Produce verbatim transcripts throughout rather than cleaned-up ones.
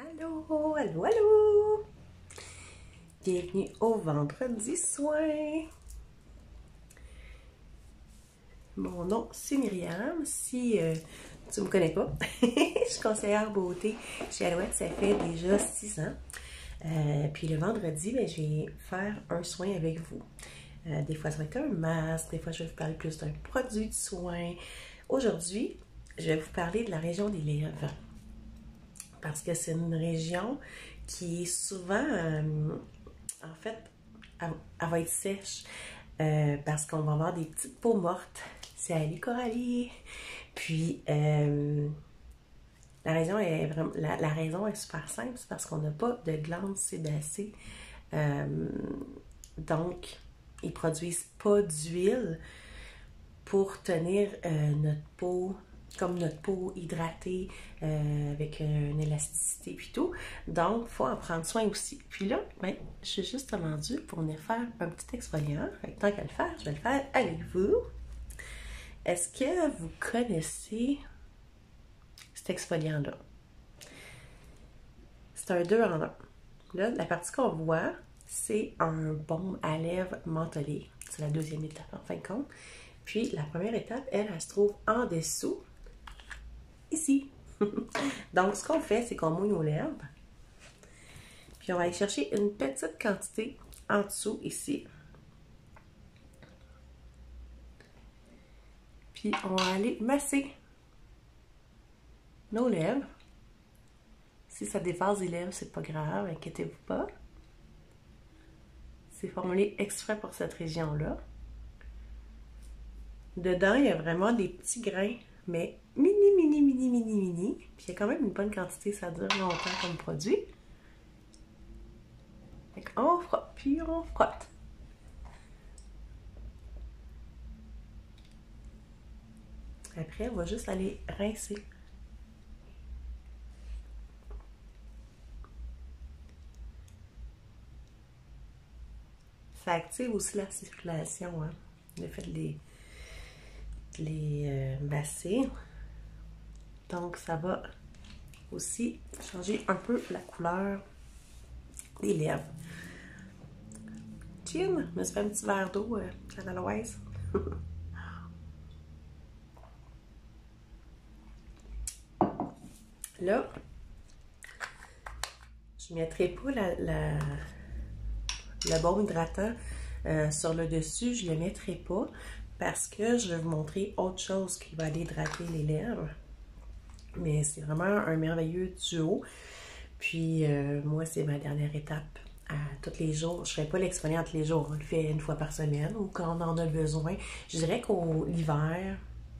Allô, allô, allô! Bienvenue au vendredi soin! Mon nom, c'est Myriam. Si euh, tu ne me connais pas, je suis conseillère beauté chez Alouette, ça fait déjà six ans. Euh, puis le vendredi, ben, je vais faire un soin avec vous. Euh, des fois, ça va être un masque, des fois, je vais vous parler plus d'un produit de soin. Aujourd'hui, je vais vous parler de la région des lèvres. Parce que c'est une région qui est souvent, euh, en fait, elle, elle va être sèche euh, parce qu'on va avoir des petites peaux mortes. C'est Ali Coralie. Puis, euh, la, raison est vraiment, la, la raison est super simple, c'est parce qu'on n'a pas de glandes sébacées. Euh, donc, ils produisent pas d'huile pour tenir euh, notre peau comme notre peau hydratée euh, avec une élasticité puis tout. Donc, il faut en prendre soin aussi. Puis là, ben, je suis justement due pour venir faire un petit exfoliant. Tant qu'à le faire, je vais le faire avec vous. Est-ce que vous connaissez cet exfoliant-là? C'est un deux en un. Là, la partie qu'on voit, c'est un baume à lèvres mentholé. C'est la deuxième étape, en fin de compte. Puis, la première étape, elle, elle se trouve en dessous, ici. Donc, ce qu'on fait, c'est qu'on mouille nos lèvres. Puis, on va aller chercher une petite quantité en dessous, ici. Puis, on va aller masser nos lèvres. Si ça dépasse les lèvres, c'est pas grave, inquiétez-vous pas. C'est formulé exprès pour cette région-là. Dedans, il y a vraiment des petits grains, mais mini, mini, mini, mini, mini. Puis, il y a quand même une bonne quantité, ça dure longtemps comme produit. Fait qu'on frotte, puis on frotte. Après, on va juste aller rincer. Ça active aussi la circulation, hein? Le fait de les, de les euh, masser. Donc, ça va aussi changer un peu la couleur des lèvres. Chin, je me suis fait un petit verre d'eau euh, canaloise. Là, je ne mettrai pas la, la, le baume hydratant euh, sur le dessus. Je ne le mettrai pas parce que je vais vous montrer autre chose qui va aller hydrater les lèvres. Mais c'est vraiment un merveilleux duo. Puis euh, moi, c'est ma dernière étape. À tous les jours. Je ne ferai pas l'exfoliant tous les jours. On le fait une fois par semaine ou quand on en a besoin. Je dirais qu'au l'hiver,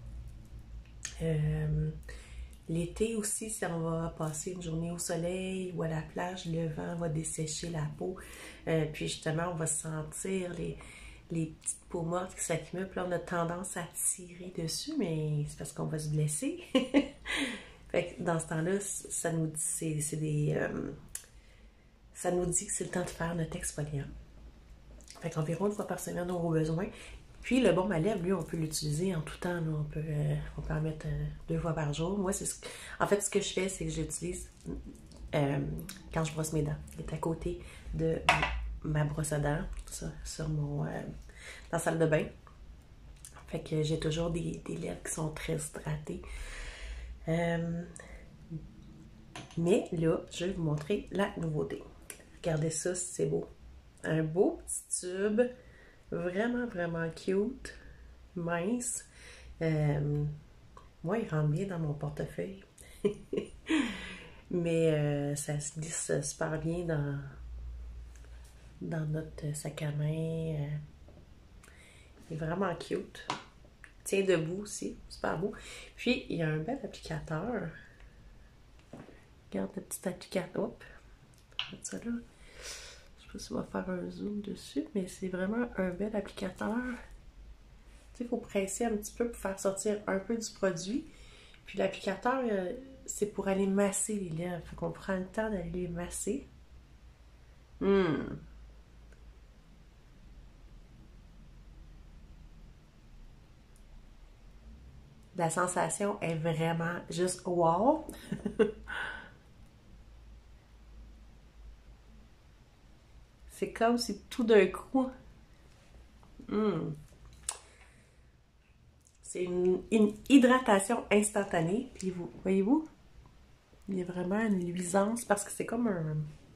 euh, l'été aussi, si on va passer une journée au soleil ou à la plage, le vent va dessécher la peau. Euh, puis justement, on va sentir les, les petites peaux mortes qui s'accumulent. Puis là, on a tendance à tirer dessus, mais c'est parce qu'on va se blesser. Fait que dans ce temps-là, ça nous dit, c'est des... Euh, ça nous dit que c'est le temps de faire notre exfoliant. Fait qu'environ une fois par semaine, on aura besoin. Puis le baume à lèvres, lui, on peut l'utiliser en tout temps. Là. On, peut, euh, on peut en mettre euh, deux fois par jour. Moi, c'est ce que, en fait, ce que je fais, c'est que j'utilise euh, quand je brosse mes dents. Il est à côté de ma brosse à dents, ça, sur mon, euh, dans la salle de bain. Fait que j'ai toujours des, des lèvres qui sont très hydratées. Euh, mais là, je vais vous montrer la nouveauté. Regardez ça, c'est beau. Un beau petit tube, vraiment, vraiment cute, mince. Euh, moi, il rentre bien dans mon portefeuille. Mais euh, ça se glisse super bien dans, dans notre sac à main. Euh, il est vraiment cute. Il tient debout aussi, super beau. Puis, il y a un bel applicateur. Regarde le petit applicateur. Hop, je vais mettre ça là. Je sais pas si on va faire un zoom dessus, mais c'est vraiment un bel applicateur. Tu sais, il faut presser un petit peu pour faire sortir un peu du produit. Puis l'applicateur, euh, c'est pour aller masser les lèvres. Fait qu'on prend le temps d'aller les masser. Hum. La sensation est vraiment juste wow! C'est comme si tout d'un coup... Mm, c'est une, une hydratation instantanée. Puis vous, voyez-vous? Il y a vraiment une luisance parce que c'est comme un...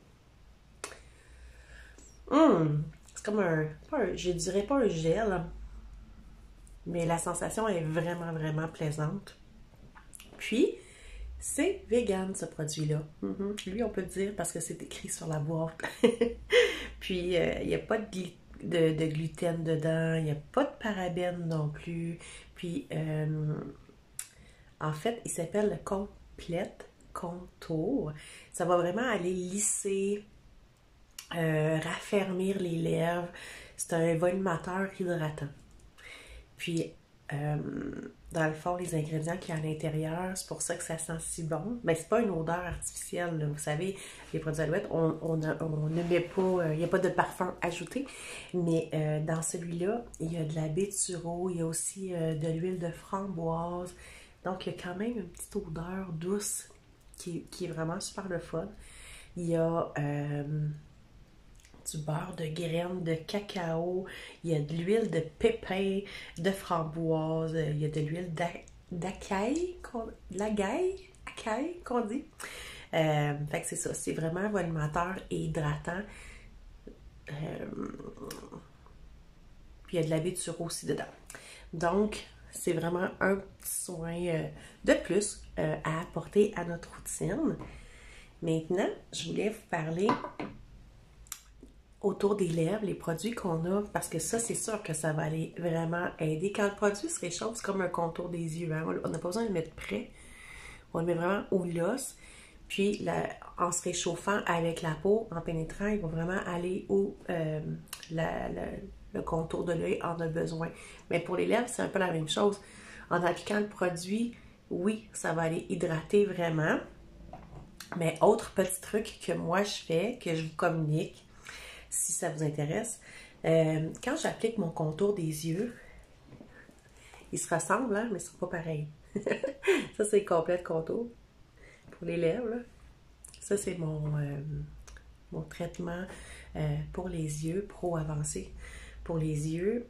Mm, c'est comme un, pas un... Je dirais pas un gel, mais la sensation est vraiment, vraiment plaisante. Puis, c'est vegan, ce produit-là. Mm-hmm. Lui, on peut le dire parce que c'est écrit sur la boîte. Puis, euh, il n'y a pas de, de, de gluten dedans, il n'y a pas de parabènes non plus. Puis, euh, en fait, il s'appelle le Complete Contour. Ça va vraiment aller lisser, euh, raffermir les lèvres. C'est un volumateur hydratant. Puis, euh, dans le fond, les ingrédients qu'il y a à l'intérieur, c'est pour ça que ça sent si bon. Mais c'est pas une odeur artificielle, là. Vous savez, les produits Alouette, on, on, a, on ne met pas, euh, il n'y a pas de parfum ajouté. Mais euh, dans celui-là, il y a de la baie de sureau, il y a aussi euh, de l'huile de framboise. Donc, il y a quand même une petite odeur douce qui, qui est vraiment super le fun. Il y a... Euh, du beurre de graines de cacao, il y a de l'huile de pépin, de framboise, il y a de l'huile d'acaille, l'agaille, acaille qu'on dit. Euh, fait que c'est ça, c'est vraiment volumateur et hydratant. Euh, puis il y a de la baie de sureau aussi dedans. Donc, c'est vraiment un petit soin euh, de plus euh, à apporter à notre routine. Maintenant, je voulais vous parler autour des lèvres, les produits qu'on a, parce que ça, c'est sûr que ça va aller vraiment aider. Quand le produit se réchauffe, c'est comme un contour des yeux. Hein? On n'a pas besoin de le mettre près. On le met vraiment au l'os. Puis, la, en se réchauffant avec la peau, en pénétrant, il va vraiment aller où euh, la, la, le contour de l'œil en a besoin. Mais pour les lèvres, c'est un peu la même chose. En appliquant le produit, oui, ça va aller hydrater vraiment. Mais autre petit truc que moi, je fais, que je vous communique, si ça vous intéresse. Euh, quand j'applique mon contour des yeux, ils se ressemblent, hein, mais ils ne sont pas pareils. Ça, c'est le complet contour pour les lèvres. Là. Ça, c'est mon, euh, mon traitement euh, pour les yeux, pro avancé. Pour les yeux,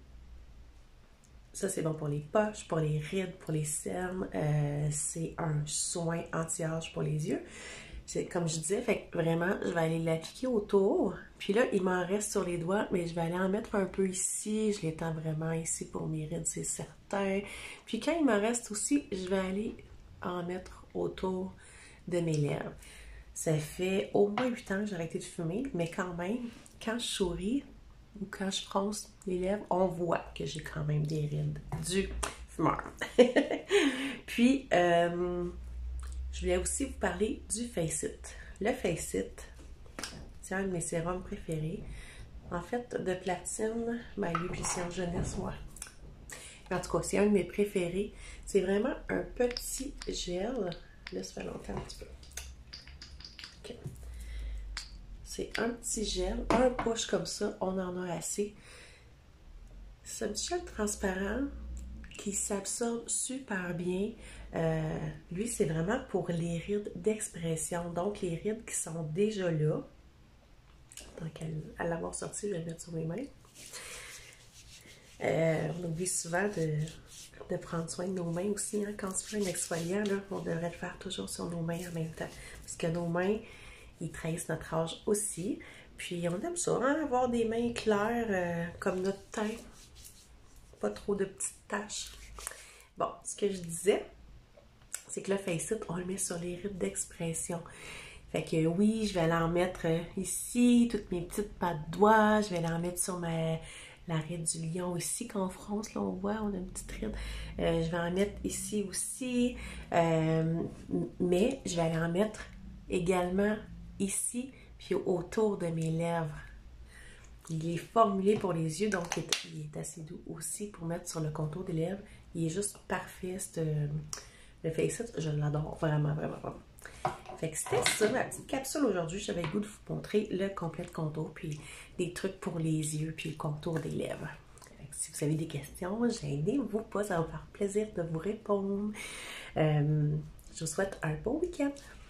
ça, c'est bon pour les poches, pour les rides, pour les cernes. Euh, c'est un soin anti-âge pour les yeux. C'est comme je disais, fait que vraiment, je vais aller l'appliquer autour. Puis là, il m'en reste sur les doigts, mais je vais aller en mettre un peu ici. Je l'étends vraiment ici pour mes rides, c'est certain. Puis quand il m'en reste aussi, je vais aller en mettre autour de mes lèvres. Ça fait au moins huit ans que j'ai arrêté de fumer, mais quand même, quand je souris ou quand je fronce les lèvres, on voit que j'ai quand même des rides du fumeur. Puis, euh, je voulais aussi vous parler du Face-It. Le Face-It, c'est un de mes sérums préférés. En fait, de platine, ben lui, puis c'est en jeunesse, moi. En tout cas, c'est un de mes préférés. C'est vraiment un petit gel. Là, ça fait longtemps un petit peu. Okay. C'est un petit gel, un push comme ça, on en a assez. C'est un petit gel transparent qui s'absorbe super bien. Euh, lui, c'est vraiment pour les rides d'expression. Donc, les rides qui sont déjà là. Donc, à l'avoir sorti, je vais le mettre sur mes mains. Euh, on oublie souvent de, de prendre soin de nos mains aussi. Hein. Quand on se fait un exfoliant, là, on devrait le faire toujours sur nos mains en même temps. Parce que nos mains, ils trahissent notre âge aussi. Puis, on aime ça, hein, avoir des mains claires euh, comme notre teint. Pas trop de petites taches. Bon, ce que je disais, c'est que le Face-It, on le met sur les rides d'expression. Fait que oui, je vais aller en mettre ici, toutes mes petites pattes de doigts. Je vais aller en mettre sur ma, la ride du lion ici, qu'on fronce, là, on voit, on a une petite ride. Euh, je vais en mettre ici aussi. Euh, mais je vais aller en mettre également ici, puis autour de mes lèvres. Il est formulé pour les yeux, donc il est, il est assez doux aussi pour mettre sur le contour des lèvres. Il est juste parfait, ce, le Face-It. Je l'adore vraiment, vraiment, vraiment. Fait que c'était ça, ma petite capsule aujourd'hui. J'avais le goût de vous montrer le complet contour, puis des trucs pour les yeux, puis le contour des lèvres. Fait que si vous avez des questions, gênez-vous pas, ça va me faire plaisir de vous répondre. Euh, je vous souhaite un beau week-end.